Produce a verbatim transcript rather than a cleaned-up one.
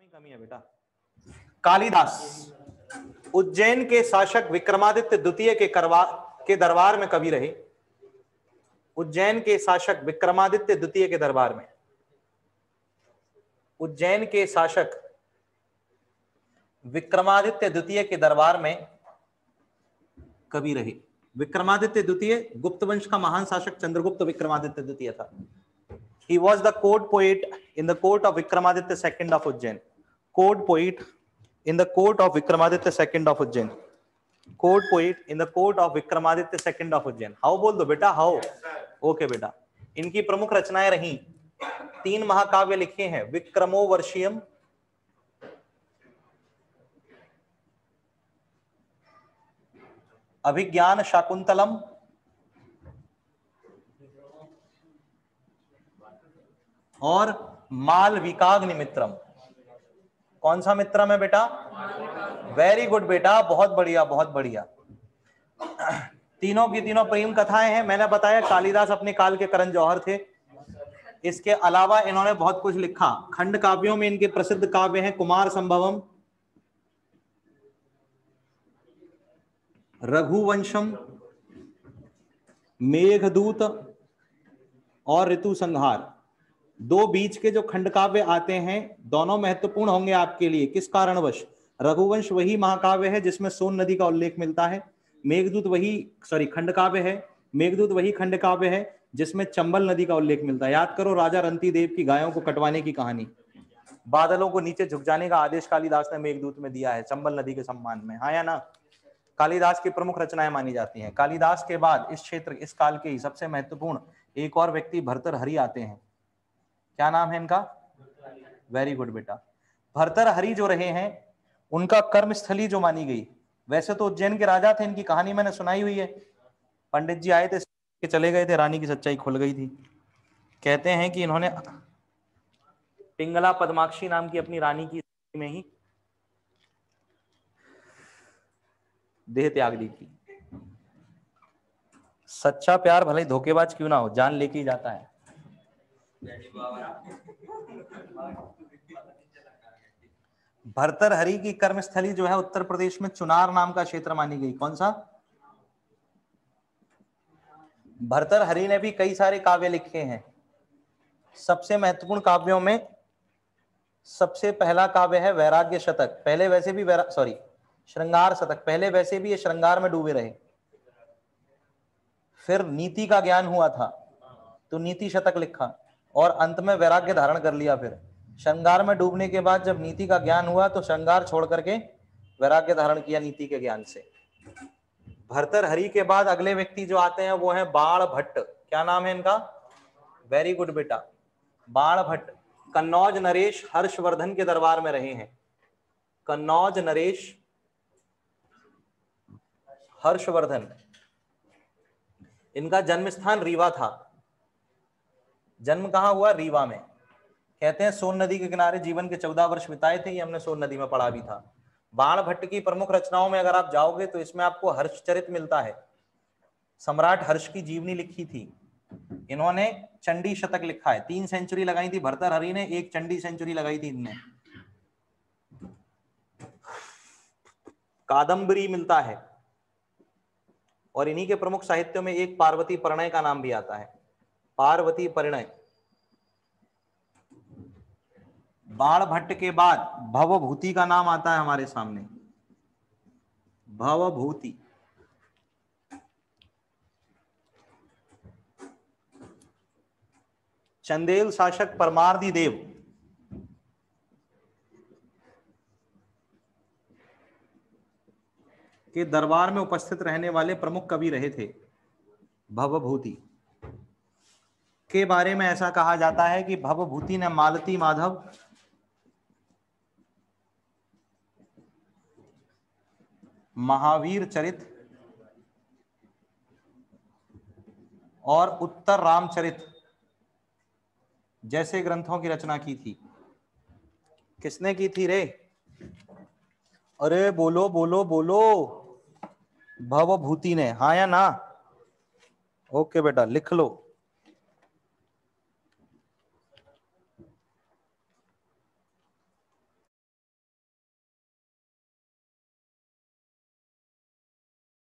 पुरानी कमी है बेटा। कालिदास उज्जैन के शासक विक्रमादित्य द्वितीय के करवा के दरबार में कभी रहे। उज्जैन के शासक विक्रमादित्य द्वितीय के दरबार में उज्जैन के शासक विक्रमादित्य द्वितीय के दरबार में कभी रहे। विक्रमादित्य द्वितीय गुप्त वंश का महान शासक चंद्रगुप्त विक्रमादित्य द्वितीय था। He was the court poet in the court of Vikramaditya second of Ujjain. Court poet in the court of Vikramaditya second of Ujjain. Court poet in the court of Vikramaditya second of Ujjain. How बोल दो बेटा, how? Okay बेटा। इनकी प्रमुख रचनाएं रही, तीन महाकाव्य लिखे हैं, विक्रमो वर्षियम, अभिज्ञान शाकुंतलम और मालविकाग्नि मित्रम। कौन सा मित्रम है बेटा? वेरी गुड बेटा, बहुत बढ़िया बहुत बढ़िया। तीनों की तीनों प्रेम कथाएं हैं। मैंने बताया कालिदास अपने काल के करण जौहर थे। इसके अलावा इन्होंने बहुत कुछ लिखा। खंड काव्यों में इनके प्रसिद्ध काव्य हैं कुमार संभवम, रघुवंशम, मेघदूत और ऋतु संहार। दो बीच के जो खंड काव्य आते हैं दोनों महत्वपूर्ण होंगे आपके लिए। किस कारणवश? रघुवंश वही महाकाव्य है जिसमें सोन नदी का उल्लेख मिलता है। मेघदूत वही सॉरी खंड काव्य है। मेघदूत वही खंड काव्य है जिसमें चंबल नदी का उल्लेख मिलता है। याद करो राजा रंती देव की गायों को कटवाने की कहानी, बादलों को नीचे झुक जाने का आदेश कालिदास ने मेघदूत में दिया है चंबल नदी के सम्मान में, हाँ या ना? कालिदास की प्रमुख रचनाएं मानी जाती हैं। कालिदास के बाद इस क्षेत्र इस काल के ही सबसे महत्वपूर्ण एक और व्यक्ति भर्तृहरि आते हैं। क्या नाम है इनका? वेरी गुड बेटा। भर्तृहरि जो रहे हैं उनका कर्मस्थली जो मानी गई, वैसे तो उज्जैन के राजा थे, इनकी कहानी मैंने सुनाई हुई है। पंडित जी आए थे के चले गए थे, रानी की सच्चाई खुल गई थी। कहते हैं कि इन्होंने पिंगला पद्माक्षी नाम की अपनी रानी की में ही देह त्याग दी थी। सच्चा प्यार भले ही धोखेबाज क्यों ना हो, जान लेके ही जाता है। भर्तृहरि की कर्मस्थली जो है उत्तर प्रदेश में चुनार नाम का क्षेत्र मानी गई। कौन सा? भर्तृहरि ने भी कई सारे काव्य लिखे हैं। सबसे महत्वपूर्ण काव्यों में सबसे पहला काव्य है वैराग्य शतक। पहले वैसे भी वैरा सॉरी श्रृंगार शतक, पहले वैसे भी ये श्रृंगार में डूबे रहे, फिर नीति का ज्ञान हुआ था तो नीति शतक लिखा और अंत में वैराग्य धारण कर लिया। फिर श्रृंगार में डूबने के बाद जब नीति का ज्ञान हुआ तो श्रृंगार छोड़ करके वैराग्य धारण किया नीति के ज्ञान से। भर्तृहरि के बाद अगले व्यक्ति जो आते हैं वो है बाण भट्ट। क्या नाम है इनका? वेरी गुड बेटा, बाण भट्ट। कन्नौज नरेश हर्षवर्धन के दरबार में रहे हैं। कन्नौज नरेश हर्षवर्धन, इनका जन्म स्थान रीवा था। जन्म कहां हुआ? रीवा में। कहते हैं सोन नदी के किनारे जीवन के चौदह वर्ष बिताए थे। ये हमने सोन नदी में पढ़ा भी था। बाण भट्ट की प्रमुख रचनाओं में अगर आप जाओगे तो इसमें आपको हर्षचरित मिलता है। सम्राट हर्ष की जीवनी लिखी थी। इन्होंने चंडी शतक लिखा है। तीन सेंचुरी लगाई थी भर्तृहरि ने, एक चंडी सेंचुरी लगाई थी इनने। कादम्बरी मिलता है और इन्हीं के प्रमुख साहित्यों में एक पार्वती परिणय का नाम भी आता है। पार्वती परिणय। बाण भट्ट के बाद भवभूति का नाम आता है हमारे सामने। भवभूति चंदेल शासक परमार्दी देव के दरबार में उपस्थित रहने वाले प्रमुख कवि रहे थे। भवभूति के बारे में ऐसा कहा जाता है कि भवभूति ने मालती माधव, महावीर चरित और उत्तर रामचरित जैसे ग्रंथों की रचना की थी। किसने की थी रे? अरे बोलो बोलो बोलो। भवभूति ने, हाँ या ना? ओके बेटा लिख लो।